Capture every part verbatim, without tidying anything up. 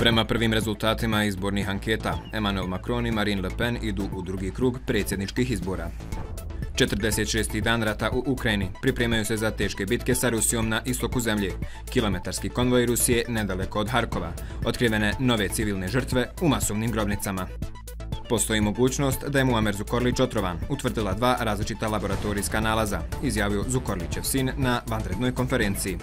Prema prvim rezultatima izbornih anketa, Emmanuel Macron i Marine Le Pen idu u drugi krug predsjedničkih izbora. četrdeset šesti dan rata u Ukrajini, pripremaju se za teške bitke sa Rusijom na istoku zemlje. Kilometarski konvoj Rusije nedaleko od Harkova, otkrivene nove civilne žrtve u masovnim grobnicama. Postoji mogućnost da je Muamer Zukorlić otrovan, utvrdila dva različita laboratorijska nalaza, izjavio Zukorlićev sin na vanrednoj konferenciji.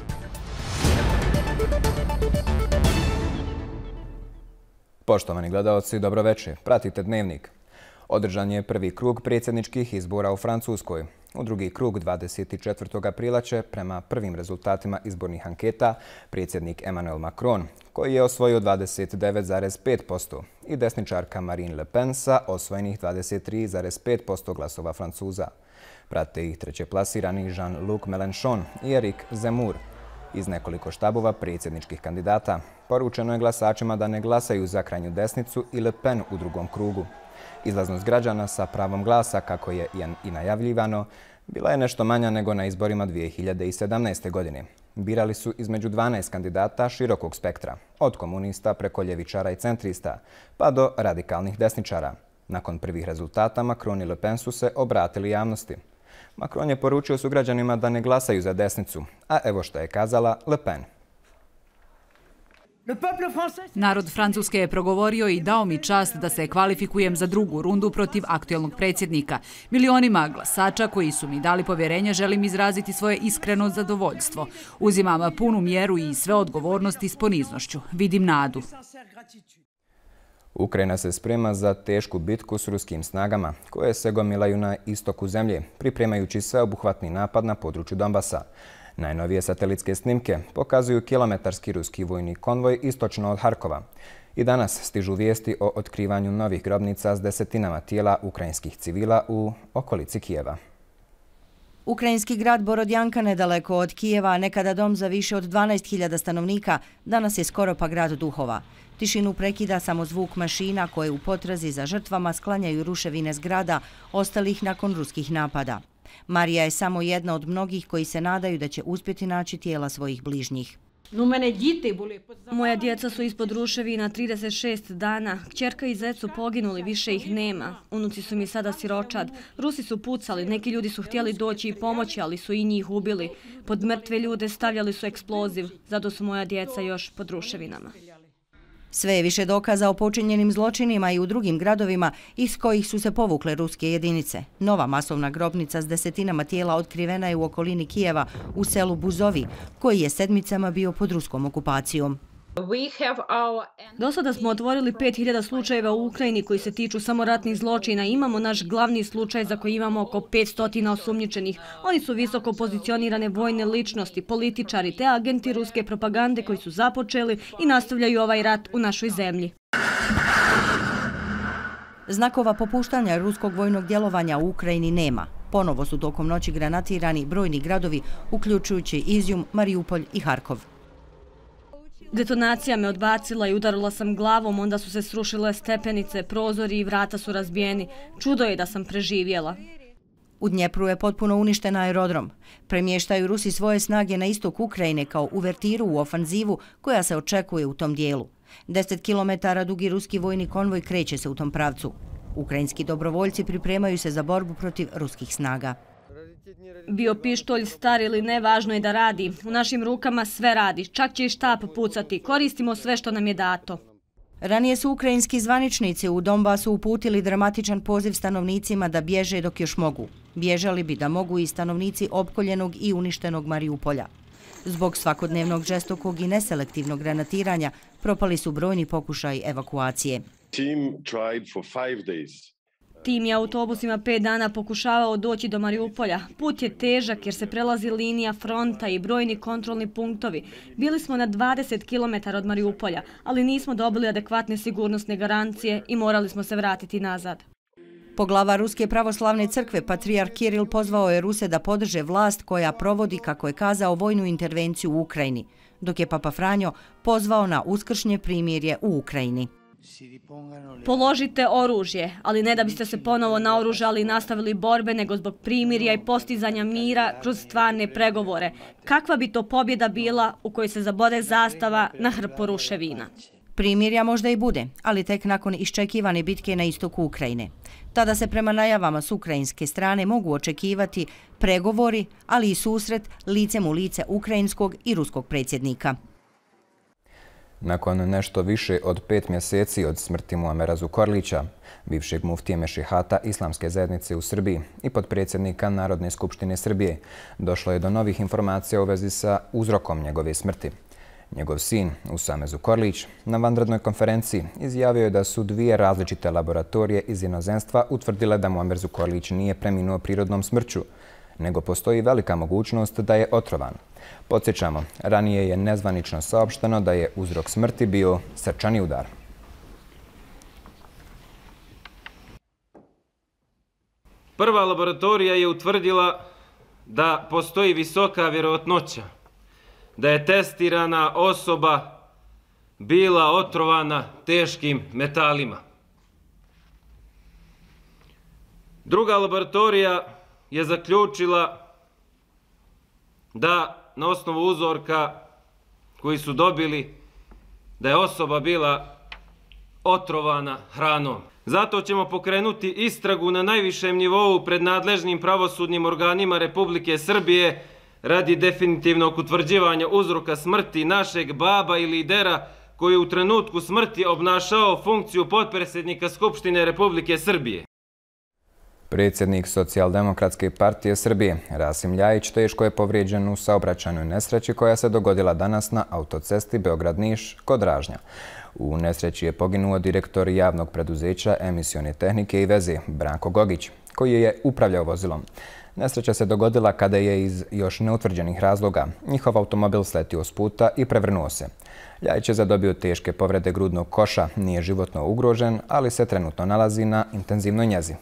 Poštovani gledaoci, dobroveče. Pratite Dnevnik. Održan je prvi krug predsjedničkih izbora u Francuskoj. U drugi krug dvadeset četvrtog aprila će, prema prvim rezultatima izbornih anketa, predsjednik Emmanuel Macron, koji je osvojio dvadeset devet zarez pet posto, i desničarka Marine Le Pen sa osvojenih dvadeset tri zarez pet posto glasova Francuza. Prate ih trećeplasirani Jean-Luc Mélenchon i Eric Zemmour. Iz nekoliko štabova predsjedničkih kandidata poručeno je glasačima da ne glasaju za krajnju desnicu i Le Pen u drugom krugu. Izlaznost građana sa pravom glasa, kako je i najavljivano, bila je nešto manja nego na izborima dvije hiljade sedamnaeste. godine. Birali su između dvanaest kandidata širokog spektra, od komunista preko ljevičara i centrista, pa do radikalnih desničara. Nakon prvih rezultata, Macron i Le Pen su se obratili javnosti. Macron je poručio sugrađanima da ne glasaju za desnicu, a evo što je kazala Le Pen. Narod Francuske je progovorio i dao mi čast da se kvalifikujem za drugu rundu protiv aktuelnog predsjednika. Milionima glasača koji su mi dali povjerenje želim izraziti svoje iskreno zadovoljstvo. Uzimam punu mjeru i sve odgovornosti s poniznošću. Vidim nadu. Ukrajina se sprema za tešku bitku s ruskim snagama, koje se gomilaju na istoku zemlje, pripremajući sveobuhvatni napad na području Donbasa. Najnovije satelitske snimke pokazuju kilometarski ruski vojni konvoj istočno od Harkova. I danas stižu vijesti o otkrivanju novih grobnica s desetinama tijela ukrajinskih civila u okolici Kijeva. Ukrajinski grad Borodjanka, nedaleko od Kijeva, nekada dom za više od dvanaest hiljada stanovnika, danas je skoro pa grad duhova. Tišinu prekida samo zvuk mašina koje u potrazi za žrtvama sklanjaju ruševine zgrada ostalih nakon ruskih napada. Marija je samo jedna od mnogih koji se nadaju da će uspjeti naći tijela svojih bližnjih. Moja djeca su ispod ruševina trideset šest dana. Kćerka i zet su poginuli, više ih nema. Unuci su mi sada siročad. Rusi su pucali, neki ljudi su htjeli doći i pomoći, ali su i njih ubili. Pod mrtve ljude stavljali su eksploziv, zato su moja djeca još pod ruševinama. Sve je više dokaza o počinjenim zločinima i u drugim gradovima iz kojih su se povukle ruske jedinice. Nova masovna grobnica s desetinama tijela otkrivena je u okolini Kijeva u selu Buzovi, koji je sedmicama bio pod ruskom okupacijom. Do sada smo otvorili pet hiljada slučajeva u Ukrajini koji se tiču samo ratnih zločina. Imamo naš glavni slučaj za koji imamo oko petsto osumnjičenih. Oni su visoko pozicionirane vojne ličnosti, političari te agenti ruske propagande koji su započeli i nastavljaju ovaj rat u našoj zemlji. Znakova popuštanja ruskog vojnog djelovanja u Ukrajini nema. Ponovo su tokom noći granatirani brojni gradovi, uključujući Izjum, Mariupolj i Harkov. Detonacija me odbacila i udarila sam glavom, onda su se srušile stepenice, prozori i vrata su razbijeni. Čudo je da sam preživjela. U Dnjepru je potpuno uništen aerodrom. Premještaju Rusi svoje snage na istok Ukrajine kao uvertiru u ofanzivu koja se očekuje u tom dijelu. Deset kilometara dugi ruski vojni konvoj kreće se u tom pravcu. Ukrajinski dobrovoljci pripremaju se za borbu protiv ruskih snaga. Bio pištolj star ili ne, važno je da radi. U našim rukama sve radi, čak će i štap pucati. Koristimo sve što nam je dato. Ranije su ukrajinski zvaničnici u Donbasu uputili dramatičan poziv stanovnicima da bježe dok još mogu. Bježali bi da mogu i stanovnici opkoljenog i uništenog Mariupolja. Zbog svakodnevnog žestokog i neselektivnog granatiranja propali su brojni pokušaji evakuacije. Tim je autobusima pet dana pokušavao doći do Mariupolja. Put je težak jer se prelazi linija fronta i brojni kontrolni punktovi. Bili smo na dvadeset kilometara od Mariupolja, ali nismo dobili adekvatne sigurnosne garancije i morali smo se vratiti nazad. Poglava Ruske pravoslavne crkve, patrijarh Kiril, pozvao je Ruse da podrže vlast koja provodi, kako je kazao, vojnu intervenciju u Ukrajini, dok je Papa Franjo pozvao na uskršnje primirje u Ukrajini. Položite oružje, ali ne da biste se ponovo naoružali i nastavili borbe, nego zbog primirja i postizanja mira kroz stvarne pregovore. Kakva bi to pobjeda bila u kojoj se zabode zastava na hrpu ruševina? Primirja možda i bude, ali tek nakon iščekivane bitke na istoku Ukrajine. Tada se prema najavama s ukrajinske strane mogu očekivati pregovori, ali i susret licem u lice ukrajinskog i ruskog predsjednika. Nakon nešto više od pet mjeseci od smrti Muamera Zukorlića, bivšeg muftije Mešihata Islamske zajednice u Srbiji i potpredsjednika Narodne skupštine Srbije, došlo je do novih informacija u vezi sa uzrokom njegove smrti. Njegov sin, Usame Zukorlić, na vanrednoj konferenciji izjavio je da su dvije različite laboratorije iz inozemstva utvrdile da Muamer Zukorlić nije preminuo prirodnom smrću, nego postoji velika mogućnost da je otrovan. Podsjećamo, ranije je nezvanično saopšteno da je uzrok smrti bio srčani udar. Prva laboratorija je utvrdila da postoji visoka vjerojatnoća da je testirana osoba bila otrovana teškim metalima. Druga laboratorija je zaključila da na osnovu uzorka koji su dobili da je osoba bila otrovana hranom. Zato ćemo pokrenuti istragu na najvišem nivou pred nadležnim pravosudnim organima Republike Srbije radi definitivnog utvrđivanja uzroka smrti našeg baba i lidera koji je u trenutku smrti obnašao funkciju potpredsjednika Skupštine Republike Srbije. Predsjednik Socijaldemokratske partije Srbije, Rasim Ljajić, teško je povrijeđen u saobraćajnoj nesreći koja se dogodila danas na autocesti Beograd-Niš kod Ražnja. U nesreći je poginuo direktor javnog preduzeća emisione tehnike i veze Branko Gogić, koji je upravljao vozilom. Nesreća se dogodila kada je iz još neutvrđenih razloga njihov automobil sletio s puta i prevrnuo se. Ljajić je zadobio teške povrede grudnog koša, nije životno ugrožen, ali se trenutno nalazi na intenzivnoj njezi.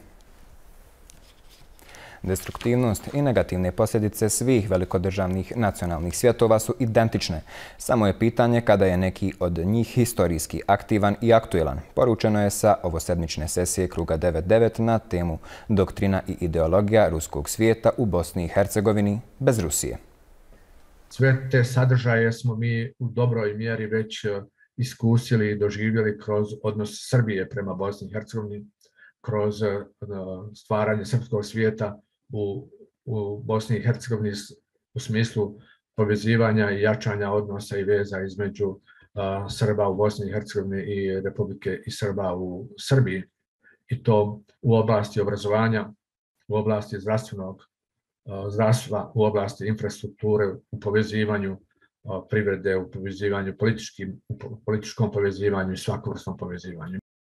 Destruktivnost i negativne posljedice svih velikodržavnih nacionalnih svjetova su identične. Samo je pitanje kada je neki od njih historijski aktivan i aktuelan. Poručeno je sa ovosedmične sesije Kruga devet devet na temu Doktrina i ideologija ruskog svijeta u Bosni i Hercegovini bez Rusije. Sve te sadržaje smo mi u dobroj mjeri već iskusili i doživjeli kroz odnos Srbije prema Bosni i Hercegovini, kroz stvaranje srpskog svijeta u, u Bosni i Hercegovini u smislu povezivanja i jačanja odnosa i veza između uh, Srba u Bosni i Hercegovini i Republike i Srba u Srbiji. I to u oblasti obrazovanja, u oblasti zdravstvenog uh, zdravstva, u oblasti infrastrukture, u povezivanju uh, privrede, u povezivanju političkim, u političkom povezivanju i svakovrsnom povezivanju.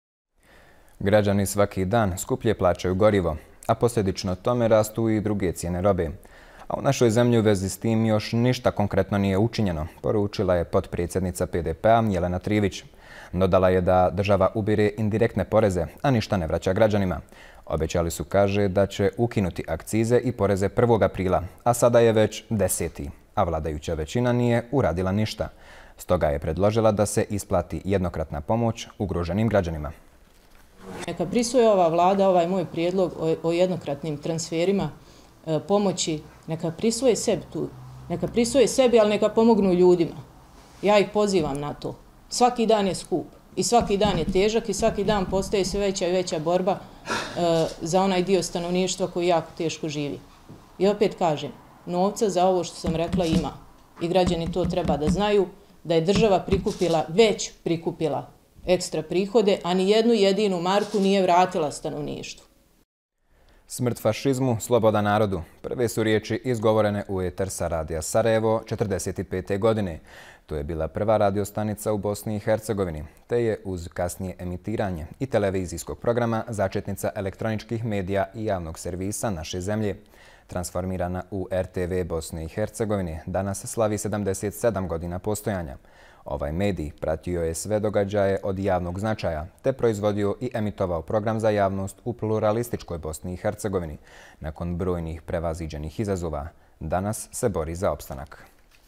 Građani svaki dan skuplje plaćaju gorivo, a posljedično tome rastu i druge cijene robe. A u našoj zemlji u vezi s tim još ništa konkretno nije učinjeno, poručila je potpredsjednica P D P-a Jelena Trivić. Dodala je da država ubire indirektne poreze, a ništa ne vraća građanima. Obećali su, kaže, da će ukinuti akcize i poreze prvog aprila, a sada je već deseti, a vladajuća većina nije uradila ništa. Stoga je predložila da se isplati jednokratna pomoć ugroženim građanima. Neka prisvoji ova vlada ovaj moj prijedlog o, o jednokratnim transferima e, pomoći, neka prisvoje sebi tu, neka prisvoje sebi, ali neka pomognu ljudima. Ja ih pozivam na to. Svaki dan je skup i svaki dan je težak i svaki dan postaje sve veća i veća borba e, za onaj dio stanovništva koji jako teško živi. I opet kažem, novca za ovo što sam rekla ima i građani to treba da znaju, da je država prikupila, već prikupila ekstra prihode, a ni jednu jedinu marku nije vratila stanovništvu. Smrt fašizmu, sloboda narodu. Prve su riječi izgovorene u eter sa radija Sarajevo četrdeset pete. godine. To je bila prva radiostanica u Bosni i Hercegovini, te je uz kasnije emitiranje i televizijskog programa začetnica elektroničkih medija i javnog servisa naše zemlje. Transformirana u R T V Bosne i Hercegovine, danas slavi sedamdeset sedam godina postojanja. Ovaj medij pratio je sve događaje od javnog značaja, te proizvodio i emitovao program za javnost u pluralističkoj Bosni i Hercegovini. Nakon brojnih prevaziđenih izazova, danas se bori za opstanak.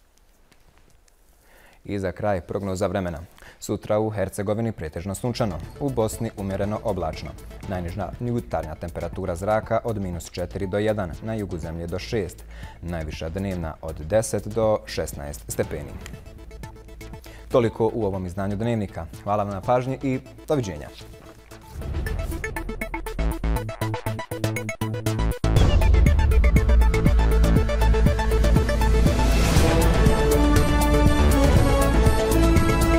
I za kraj prognoza vremena. Sutra u Hercegovini pretežno sunčano, u Bosni umjereno oblačno. Najniža jutarnja temperatura zraka od minus četiri do jedan, na jugu zemlje do šest. Najviša dnevna od deset do šesnaest stepeni. Toliko u ovom izdanju Dnevnika. Hvala vam na pažnji i doviđenja.